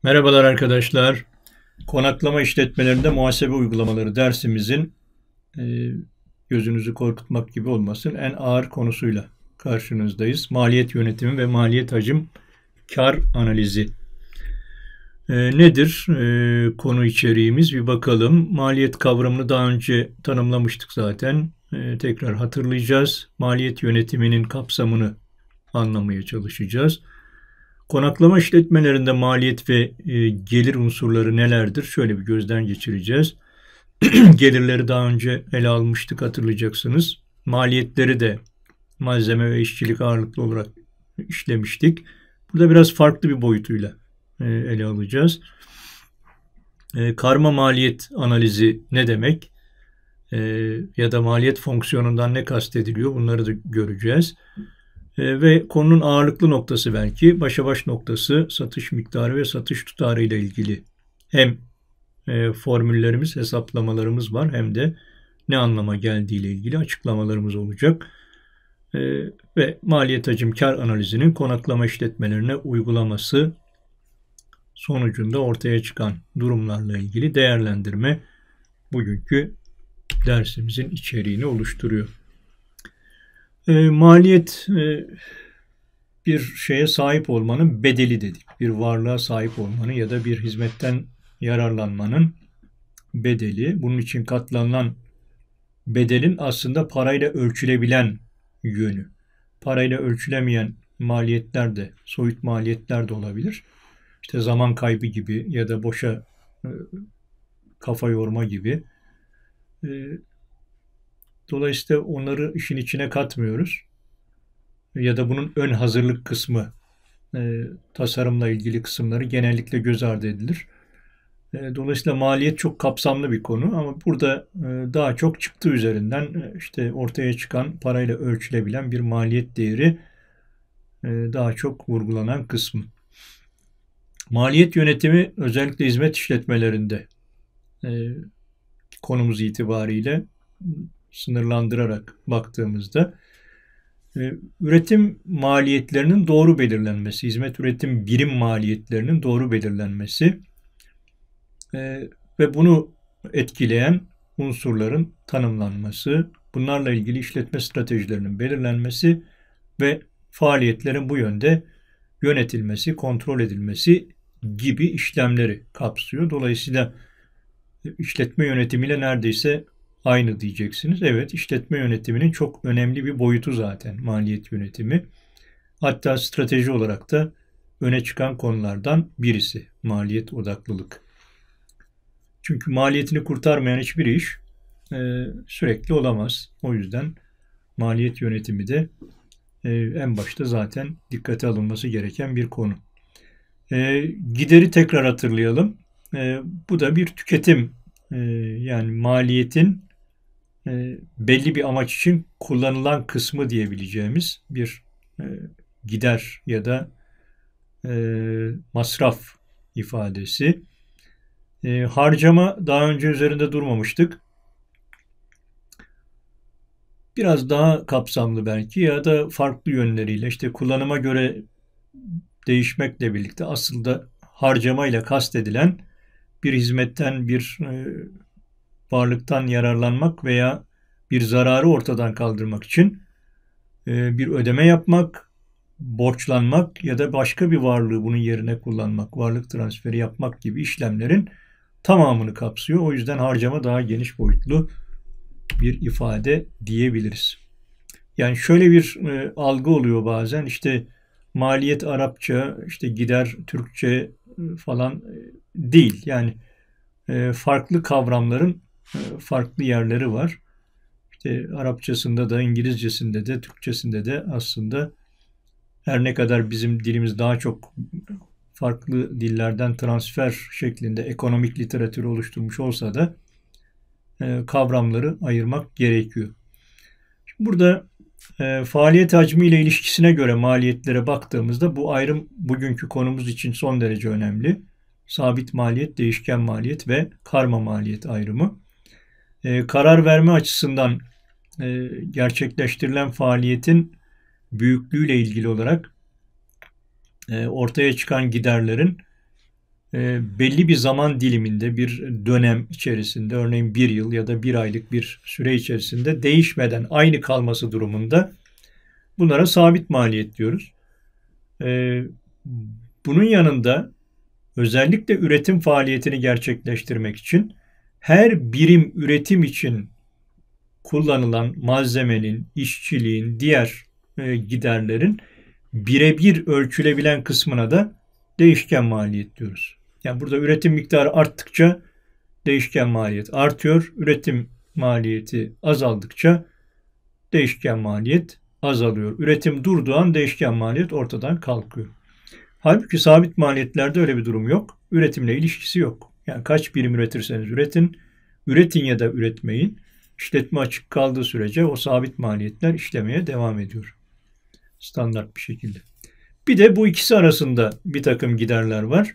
Merhabalar arkadaşlar. Konaklama işletmelerinde muhasebe uygulamaları dersimizin e, gözünüzü korkutmak gibi olmasın en ağır konusuyla karşınızdayız. Maliyet yönetimi ve maliyet hacim kar analizi. Nedir konu içeriğimiz? Bir bakalım. Maliyet kavramını daha önce tanımlamıştık zaten. Tekrar hatırlayacağız. Maliyet yönetiminin kapsamını anlamaya çalışacağız. Konaklama işletmelerinde maliyet ve gelir unsurları nelerdir? Şöyle bir gözden geçireceğiz. Gelirleri daha önce ele almıştık, hatırlayacaksınız. Maliyetleri de malzeme ve işçilik ağırlıklı olarak işlemiştik. Burada biraz farklı bir boyutuyla ele alacağız. Karma maliyet analizi ne demek? Ya da maliyet fonksiyonundan ne kastediliyor? Bunları da göreceğiz. Ve konunun ağırlıklı noktası belki başa baş noktası satış miktarı ve satış tutarı ile ilgili. Hem formüllerimiz, hesaplamalarımız var hem de ne anlama geldiği ile ilgili açıklamalarımız olacak. Ve maliyet hacim kar analizinin konaklama işletmelerine uygulaması sonucunda ortaya çıkan durumlarla ilgili değerlendirme bugünkü dersimizin içeriğini oluşturuyor. Maliyet bir şeye sahip olmanın bedeli dedik. Bir varlığa sahip olmanın ya da bir hizmetten yararlanmanın bedeli. Bunun için katlanılan bedelin aslında parayla ölçülebilen yönü. Parayla ölçülemeyen maliyetler de, soyut maliyetler de olabilir. İşte zaman kaybı gibi ya da boşa kafa yorma gibi. Dolayısıyla onları işin içine katmıyoruz. Ya da bunun ön hazırlık kısmı, tasarımla ilgili kısımları genellikle göz ardı edilir. Dolayısıyla maliyet çok kapsamlı bir konu ama burada daha çok çıktı üzerinden işte ortaya çıkan parayla ölçülebilen bir maliyet değeri daha çok vurgulanan kısmı. Maliyet yönetimi özellikle hizmet işletmelerinde konumuz itibariyle sınırlandırarak baktığımızda üretim maliyetlerinin doğru belirlenmesi, hizmet üretim birim maliyetlerinin doğru belirlenmesi ve bunu etkileyen unsurların tanımlanması, bunlarla ilgili işletme stratejilerinin belirlenmesi ve faaliyetlerin bu yönde yönetilmesi, kontrol edilmesi gibi işlemleri kapsıyor. Dolayısıyla işletme yönetimiyle neredeyse aynı diyeceksiniz. Evet, işletme yönetiminin çok önemli bir boyutu zaten maliyet yönetimi. Hatta strateji olarak da öne çıkan konulardan birisi maliyet odaklılık. Çünkü maliyetini kurtarmayan hiçbir iş sürekli olamaz. O yüzden maliyet yönetimi de en başta zaten dikkate alınması gereken bir konu. Gideri tekrar hatırlayalım. Bu da bir tüketim, yani maliyetin belli bir amaç için kullanılan kısmı diyebileceğimiz bir gider ya da masraf ifadesi. Harcama daha önce üzerinde durmamıştık. Biraz daha kapsamlı belki ya da farklı yönleriyle işte kullanıma göre değişmekle birlikte aslında harcama ile kastedilen bir hizmetten, bir varlıktan yararlanmak veya bir zararı ortadan kaldırmak için bir ödeme yapmak, borçlanmak ya da başka bir varlığı bunun yerine kullanmak, varlık transferi yapmak gibi işlemlerin tamamını kapsıyor. O yüzden harcama daha geniş boyutlu bir ifade diyebiliriz. Yani şöyle bir algı oluyor bazen, işte maliyet Arapça, işte gider Türkçe falan değil. Yani farklı kavramların farklı yerleri var. İşte Arapçasında da, İngilizcesinde de, Türkçesinde de aslında her ne kadar bizim dilimiz daha çok farklı dillerden transfer şeklinde ekonomik literatürü oluşturmuş olsa da kavramları ayırmak gerekiyor. Şimdi burada faaliyet hacmi ile ilişkisine göre maliyetlere baktığımızda bu ayrım bugünkü konumuz için son derece önemli. Sabit maliyet, değişken maliyet ve karma maliyet ayrımı. Karar verme açısından gerçekleştirilen faaliyetin büyüklüğüyle ilgili olarak ortaya çıkan giderlerin belli bir zaman diliminde, bir dönem içerisinde, örneğin bir yıl ya da bir aylık bir süre içerisinde değişmeden aynı kalması durumunda bunlara sabit maliyet diyoruz. Bunun yanında özellikle üretim faaliyetini gerçekleştirmek için her birim üretim için kullanılan malzemenin, işçiliğin, diğer giderlerin birebir ölçülebilen kısmına da değişken maliyet diyoruz. Yani burada üretim miktarı arttıkça değişken maliyet artıyor. Üretim maliyeti azaldıkça değişken maliyet azalıyor. Üretim durduğu an değişken maliyet ortadan kalkıyor. Halbuki sabit maliyetlerde öyle bir durum yok. Üretimle ilişkisi yok. Yani kaç birim üretirseniz üretin ya da üretmeyin. İşletme açık kaldığı sürece o sabit maliyetler işlemeye devam ediyor. Standart bir şekilde. Bir de bu ikisi arasında bir takım giderler var.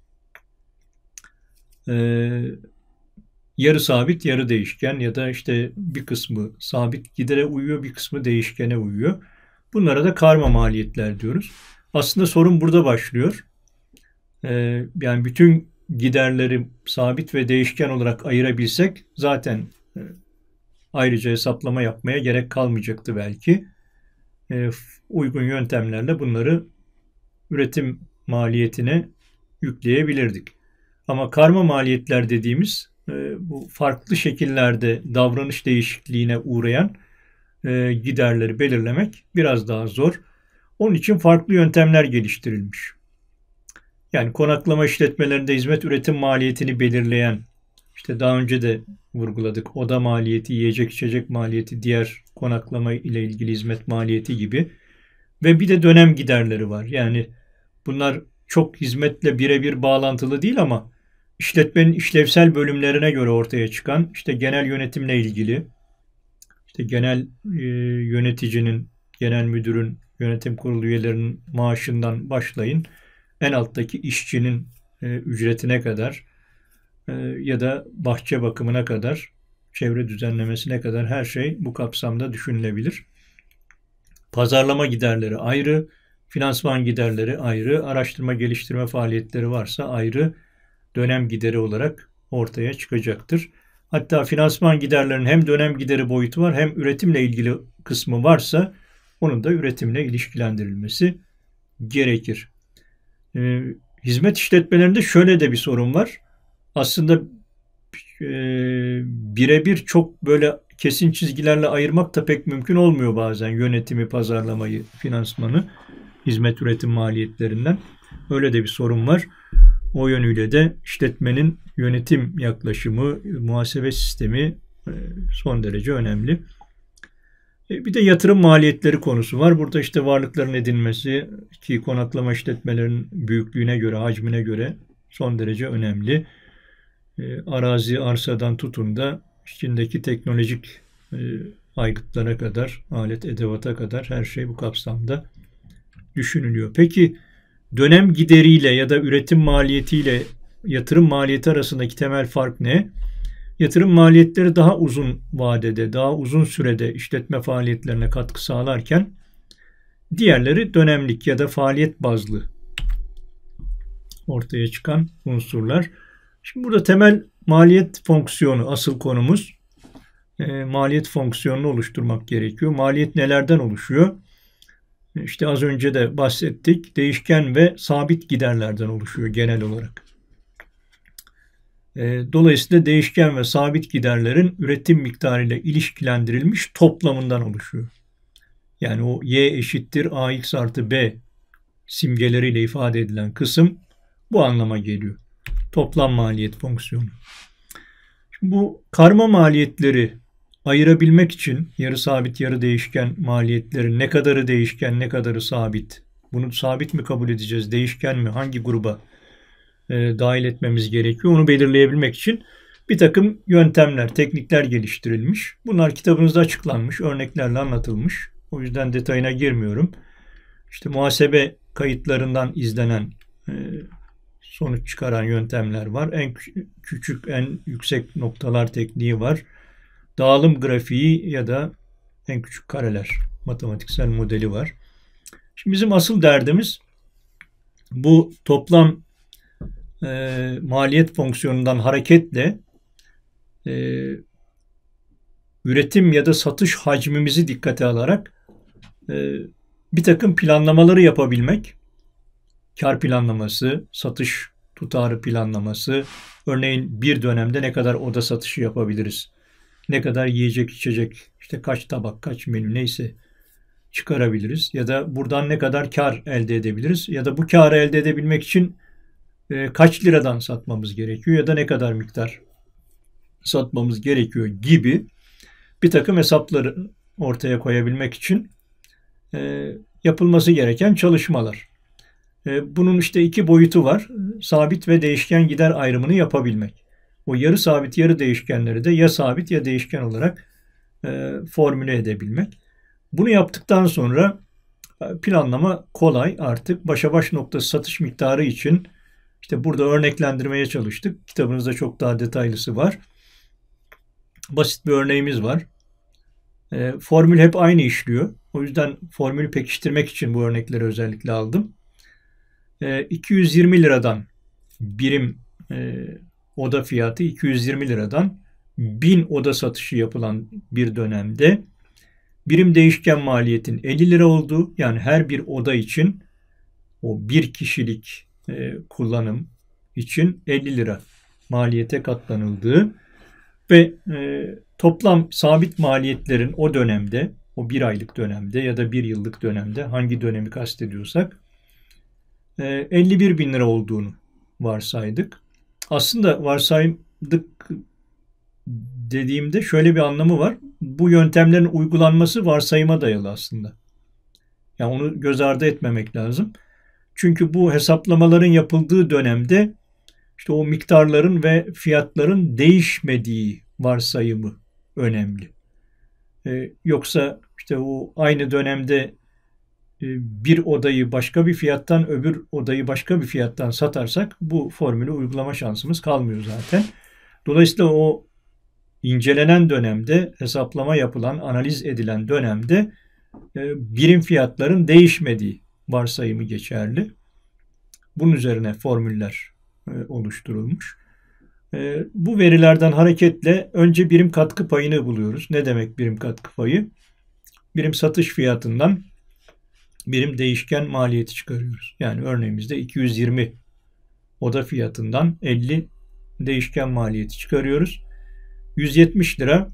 Yarı sabit, yarı değişken ya da işte bir kısmı sabit gidere uyuyor, bir kısmı değişkene uyuyor. Bunlara da karma maliyetler diyoruz. Aslında sorun burada başlıyor. Yani bütün giderleri sabit ve değişken olarak ayırabilsek zaten ayrıca hesaplama yapmaya gerek kalmayacaktı belki. Uygun yöntemlerle bunları üretim maliyetine yükleyebilirdik. Ama karma maliyetler dediğimiz bu farklı şekillerde davranış değişikliğine uğrayan giderleri belirlemek biraz daha zor. Onun için farklı yöntemler geliştirilmiş. Yani konaklama işletmelerinde hizmet üretim maliyetini belirleyen, işte daha önce de vurguladık, oda maliyeti, yiyecek içecek maliyeti, diğer konaklama ile ilgili hizmet maliyeti gibi ve bir de dönem giderleri var. Yani bunlar çok hizmetle birebir bağlantılı değil ama işletmenin işlevsel bölümlerine göre ortaya çıkan, işte genel yönetimle ilgili, işte genel yöneticinin, genel müdürün, yönetim kurulu üyelerinin maaşından başlayın, en alttaki işçinin ücretine kadar ya da bahçe bakımına kadar, çevre düzenlemesine kadar her şey bu kapsamda düşünülebilir. Pazarlama giderleri ayrı, finansman giderleri ayrı, araştırma geliştirme faaliyetleri varsa ayrı dönem gideri olarak ortaya çıkacaktır. Hatta finansman giderlerinin hem dönem gideri boyutu var hem üretimle ilgili kısmı varsa onun da üretimle ilişkilendirilmesi gerekir. Hizmet işletmelerinde şöyle de bir sorun var. Aslında birebir çok böyle kesin çizgilerle ayırmak da pek mümkün olmuyor bazen yönetimi, pazarlamayı, finansmanı, hizmet üretim maliyetlerinden. Öyle de bir sorun var. O yönüyle de işletmenin yönetim yaklaşımı, muhasebe sistemi son derece önemli. Bir de yatırım maliyetleri konusu var. Burada işte varlıkların edinmesi ki konaklama işletmelerinin büyüklüğüne göre, hacmine göre son derece önemli. Arazi, arsadan tutun da içindeki teknolojik aygıtlara kadar, alet edevata kadar her şey bu kapsamda düşünülüyor. Peki dönem gideriyle ya da üretim maliyetiyle yatırım maliyeti arasındaki temel fark ne? Yatırım maliyetleri daha uzun vadede, daha uzun sürede işletme faaliyetlerine katkı sağlarken diğerleri dönemlik ya da faaliyet bazlı ortaya çıkan unsurlar. Şimdi burada temel maliyet fonksiyonu asıl konumuz. Maliyet fonksiyonunu oluşturmak gerekiyor. Maliyet nelerden oluşuyor? İşte az önce de bahsettik. Değişken ve sabit giderlerden oluşuyor genel olarak. Dolayısıyla değişken ve sabit giderlerin üretim miktarıyla ilişkilendirilmiş toplamından oluşuyor. Yani o y eşittir ax artı b simgeleriyle ifade edilen kısım bu anlama geliyor. Toplam maliyet fonksiyonu. Şimdi bu karma maliyetleri ayırabilmek için yarı sabit, yarı değişken maliyetlerin ne kadarı değişken, ne kadarı sabit, bunu sabit mi kabul edeceğiz, değişken mi, hangi gruba dahil etmemiz gerekiyor, onu belirleyebilmek için bir takım yöntemler, teknikler geliştirilmiş. Bunlar kitabınızda açıklanmış, örneklerle anlatılmış. O yüzden detayına girmiyorum. İşte muhasebe kayıtlarından izlenen sonuç çıkaran yöntemler var. En küçük, en yüksek noktalar tekniği var. Dağılım grafiği ya da en küçük kareler matematiksel modeli var. Şimdi bizim asıl derdimiz bu toplam maliyet fonksiyonundan hareketle üretim ya da satış hacmimizi dikkate alarak bir takım planlamaları yapabilmek, kar planlaması, satış tutarı planlaması, örneğin bir dönemde ne kadar oda satışı yapabiliriz, ne kadar yiyecek içecek, işte kaç tabak, kaç menü neyse çıkarabiliriz ya da buradan ne kadar kar elde edebiliriz ya da bu karı elde edebilmek için kaç liradan satmamız gerekiyor ya da ne kadar miktar satmamız gerekiyor gibi bir takım hesapları ortaya koyabilmek için yapılması gereken çalışmalar. Bunun işte iki boyutu var. Sabit ve değişken gider ayrımını yapabilmek. O yarı sabit, yarı değişkenleri de ya sabit ya değişken olarak formüle edebilmek. Bunu yaptıktan sonra planlama kolay artık. Başa baş noktası satış miktarı için işte burada örneklendirmeye çalıştık. Kitabınızda çok daha detaylısı var. Basit bir örneğimiz var. Formül hep aynı işliyor. O yüzden formülü pekiştirmek için bu örnekleri özellikle aldım. 220 liradan birim oda fiyatı 220 liradan 1000 oda satışı yapılan bir dönemde birim değişken maliyetin 50 lira olduğu, yani her bir oda için o bir kişilik kullanım için 50 lira maliyete katlanıldığı ve toplam sabit maliyetlerin o dönemde, o bir aylık dönemde ya da bir yıllık dönemde hangi dönemi kastediyorsak 51 bin lira olduğunu varsaydık. Aslında varsaydık dediğimde şöyle bir anlamı var. Bu yöntemlerin uygulanması varsayıma dayalı aslında. Yani onu göz ardı etmemek lazım. Çünkü bu hesaplamaların yapıldığı dönemde işte o miktarların ve fiyatların değişmediği varsayımı önemli. Yoksa işte o aynı dönemde bir odayı başka bir fiyattan öbür odayı başka bir fiyattan satarsak bu formülü uygulama şansımız kalmıyor zaten. Dolayısıyla o incelenen dönemde, hesaplama yapılan, analiz edilen dönemde birim fiyatların değişmediği varsayımı geçerli. Bunun üzerine formüller oluşturulmuş. Bu verilerden hareketle önce birim katkı payını buluyoruz. Ne demek birim katkı payı? Birim satış fiyatından birim değişken maliyeti çıkarıyoruz. Yani örneğimizde 220 oda fiyatından 50 değişken maliyeti çıkarıyoruz. 170 lira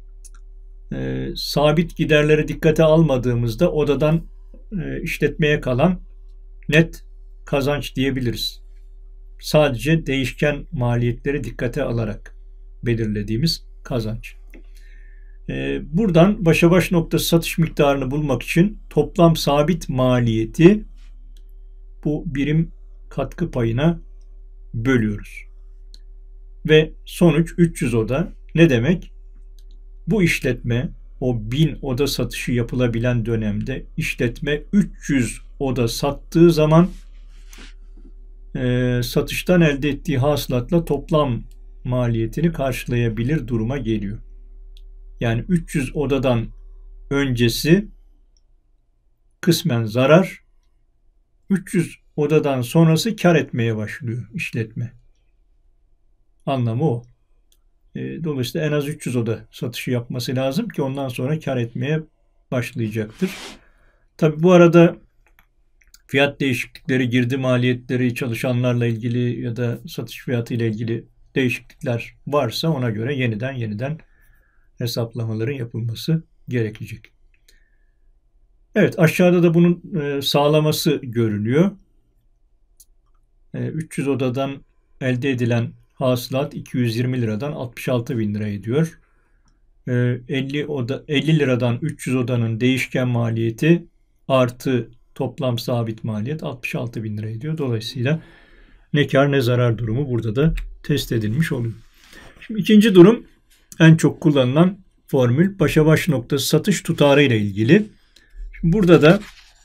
sabit giderleri dikkate almadığımızda odadan işletmeye kalan net kazanç diyebiliriz. Sadece değişken maliyetleri dikkate alarak belirlediğimiz kazanç. Buradan başa baş noktası satış miktarını bulmak için toplam sabit maliyeti bu birim katkı payına bölüyoruz. Ve sonuç 300 oda. Ne demek? Bu işletme o 1000 oda satışı yapılabilen dönemde işletme 300 oda sattığı zaman satıştan elde ettiği hasılatla toplam maliyetini karşılayabilir duruma geliyor. Yani 300 odadan öncesi kısmen zarar, 300 odadan sonrası kar etmeye başlıyor işletme. Anlamı o. Dolayısıyla en az 300 oda satışı yapması lazım ki ondan sonra kar etmeye başlayacaktır. Tabi bu arada fiyat değişiklikleri, girdi maliyetleri, çalışanlarla ilgili ya da satış fiyatı ile ilgili değişiklikler varsa ona göre yeniden hesaplamaların yapılması gerekecek. Evet, aşağıda da bunun sağlaması görülüyor. 300 odadan elde edilen hasılat 220 liradan 66 bin lira ediyor. 50 liradan 300 odanın değişken maliyeti artı toplam sabit maliyet 66 bin lira ediyor. Dolayısıyla ne kar ne zarar durumu burada da test edilmiş oluyor. Şimdi ikinci durum en çok kullanılan formül başa baş noktası satış tutarı ile ilgili. Şimdi burada da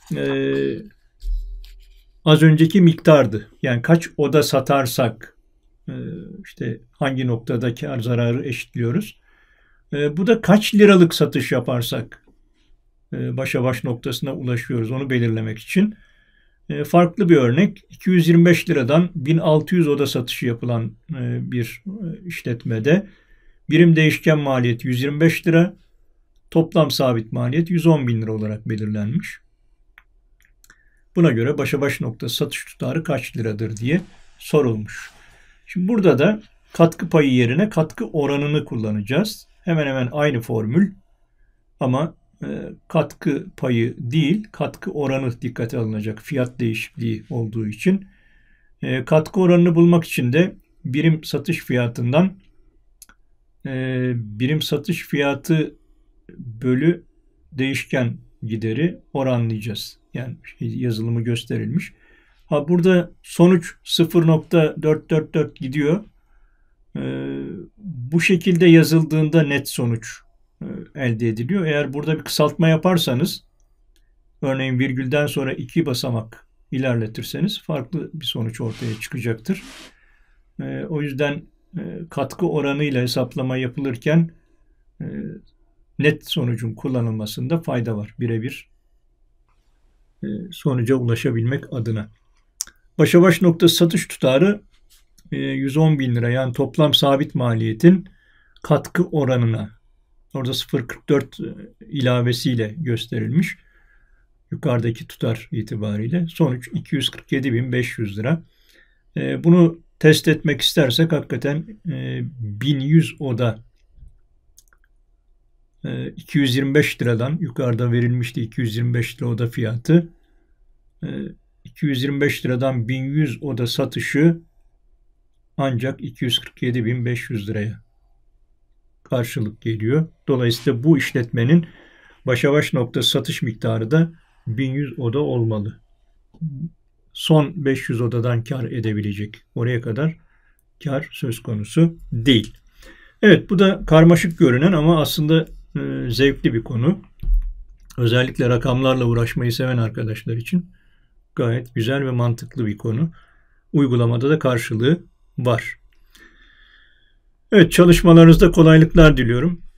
az önceki miktardı. Yani kaç oda satarsak işte hangi noktada kar zararı eşitliyoruz. Bu da kaç liralık satış yaparsak başa baş noktasına ulaşıyoruz. Onu belirlemek için Farklı bir örnek, 225 liradan 1600 oda satışı yapılan bir işletmede birim değişken maliyet 125 lira, toplam sabit maliyet 110 bin lira olarak belirlenmiş. Buna göre başa baş noktası satış tutarı kaç liradır diye sorulmuş. Şimdi burada da katkı payı yerine katkı oranını kullanacağız. Hemen hemen aynı formül ama katkı payı değil, katkı oranı dikkate alınacak fiyat değişikliği olduğu için. Katkı oranını bulmak için de birim satış fiyatından birim satış fiyatı bölü değişken gideri oranlayacağız. Yani yazılımı gösterilmiş. Burada sonuç 0.444 gidiyor. Bu şekilde yazıldığında net sonuç elde ediliyor. Eğer burada bir kısaltma yaparsanız, örneğin virgülden sonra 2 basamak ilerletirseniz farklı bir sonuç ortaya çıkacaktır. O yüzden katkı oranıyla hesaplama yapılırken net sonucun kullanılmasında fayda var. Birebir sonuca ulaşabilmek adına. Başa baş noktası satış tutarı 110 bin lira, yani toplam sabit maliyetin katkı oranına, orada 0.44 ilavesiyle gösterilmiş. Yukarıdaki tutar itibariyle sonuç 247.500 lira. Bunu test etmek istersek hakikaten 1100 oda 225 liradan, yukarıda verilmişti 225 lira oda fiyatı, 225 liradan 1100 oda satışı ancak 247.500 liraya karşılık geliyor. Dolayısıyla bu işletmenin başa baş noktası satış miktarı da 1100 oda olmalı. Son 500 odadan kar edebilecek. Oraya kadar kar söz konusu değil. Evet, bu da karmaşık görünen ama aslında zevkli bir konu. Özellikle rakamlarla uğraşmayı seven arkadaşlar için gayet güzel ve mantıklı bir konu. Uygulamada da karşılığı var. Evet, çalışmalarınızda kolaylıklar diliyorum.